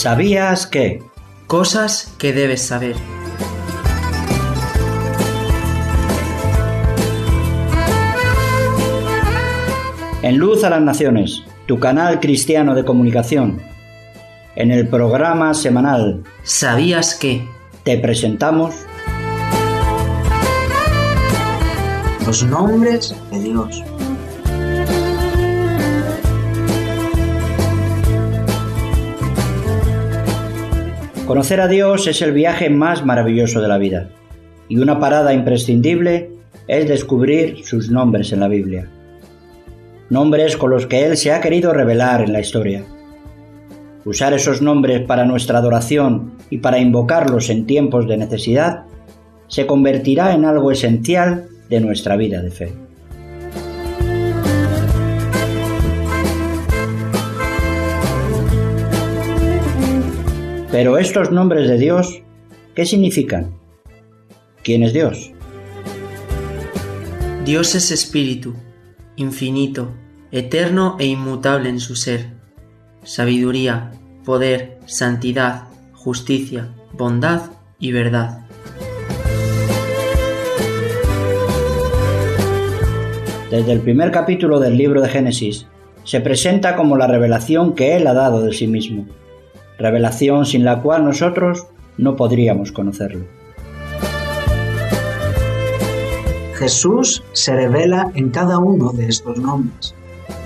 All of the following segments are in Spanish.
¿Sabías que? Cosas que debes saber. En Luz a las Naciones, tu canal cristiano de comunicación. En el programa semanal ¿Sabías que? Te presentamos Los nombres de Dios. Conocer a Dios es el viaje más maravilloso de la vida, y una parada imprescindible es descubrir sus nombres en la Biblia. Nombres con los que Él se ha querido revelar en la historia. Usar esos nombres para nuestra adoración y para invocarlos en tiempos de necesidad se convertirá en algo esencial de nuestra vida de fe. Pero estos nombres de Dios, ¿qué significan? ¿Quién es Dios? Dios es espíritu, infinito, eterno e inmutable en su ser. Sabiduría, poder, santidad, justicia, bondad y verdad. Desde el primer capítulo del libro de Génesis, se presenta como la revelación que Él ha dado de sí mismo. Revelación sin la cual nosotros no podríamos conocerlo. Jesús se revela en cada uno de estos nombres.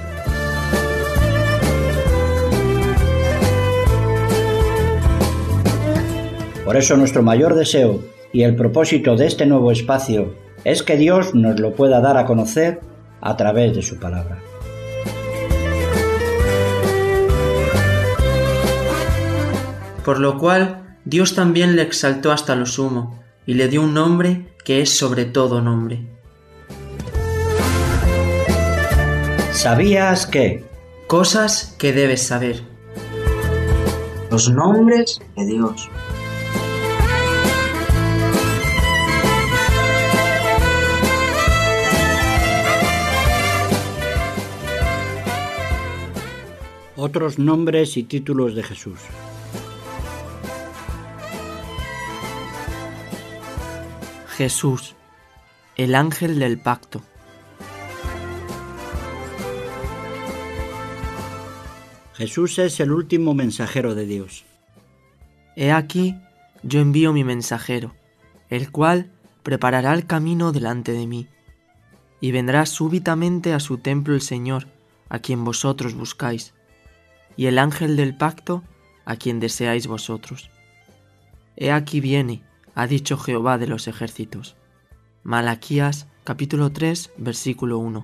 Por eso nuestro mayor deseo y el propósito de este nuevo espacio es que Dios nos lo pueda dar a conocer a través de su palabra. Por lo cual, Dios también le exaltó hasta lo sumo, y le dio un nombre que es sobre todo nombre. ¿Sabías que? Cosas que debes saber. Los nombres de Dios. Otros nombres y títulos de Jesús. Jesús, el ángel del pacto. Jesús es el último mensajero de Dios. He aquí, yo envío mi mensajero, el cual preparará el camino delante de mí, y vendrá súbitamente a su templo el Señor, a quien vosotros buscáis, y el ángel del pacto, a quien deseáis vosotros. He aquí viene, ha dicho Jehová de los ejércitos. Malaquías, capítulo 3, versículo 1.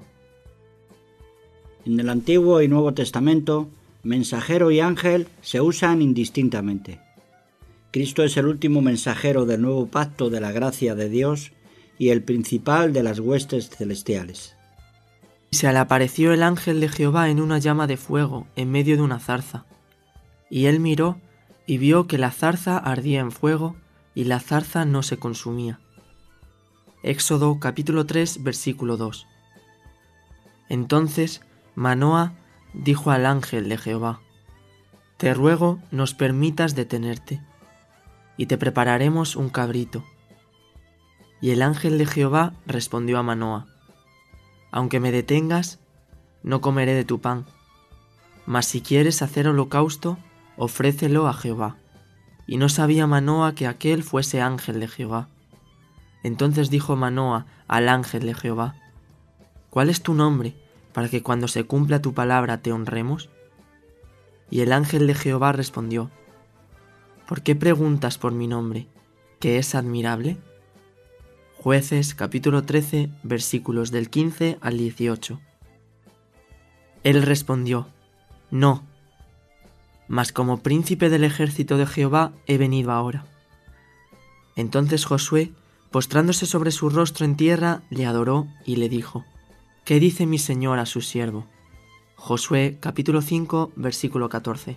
En el Antiguo y Nuevo Testamento, mensajero y ángel se usan indistintamente. Cristo es el último mensajero del nuevo pacto de la gracia de Dios y el principal de las huestes celestiales. Se le apareció el ángel de Jehová en una llama de fuego en medio de una zarza. Y él miró y vio que la zarza ardía en fuego y la zarza no se consumía. Éxodo capítulo 3, versículo 2. Entonces Manoa dijo al ángel de Jehová: Te ruego nos permitas detenerte, y te prepararemos un cabrito. Y el ángel de Jehová respondió a Manoa: Aunque me detengas, no comeré de tu pan, mas si quieres hacer holocausto, ofrécelo a Jehová. Y no sabía Manoa que aquel fuese ángel de Jehová. Entonces dijo Manoa al ángel de Jehová: ¿Cuál es tu nombre, para que cuando se cumpla tu palabra te honremos? Y el ángel de Jehová respondió: ¿Por qué preguntas por mi nombre, que es admirable? Jueces capítulo 13, versículos del 15 al 18. Él respondió: No, mas como príncipe del ejército de Jehová he venido ahora. Entonces Josué, postrándose sobre su rostro en tierra, le adoró y le dijo: ¿Qué dice mi señor a su siervo? Josué capítulo 5, versículo 14.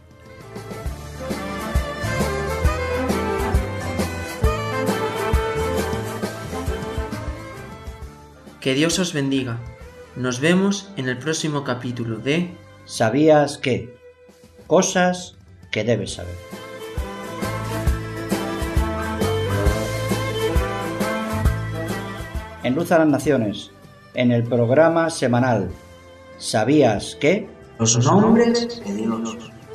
Que Dios os bendiga. Nos vemos en el próximo capítulo de ¿Sabías que? Cosas que debes saber. en Luz a las Naciones, en el programa semanal ¿Sabías qué? Los nombres de Dios.